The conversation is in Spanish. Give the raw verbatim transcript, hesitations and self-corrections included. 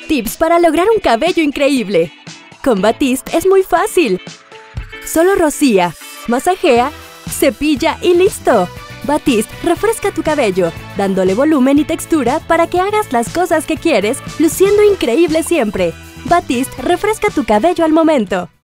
Tips para lograr un cabello increíble. Con Batiste es muy fácil. Solo rocía, masajea, cepilla y listo. Batiste refresca tu cabello, dándole volumen y textura para que hagas las cosas que quieres, luciendo increíble siempre. Batiste refresca tu cabello al momento.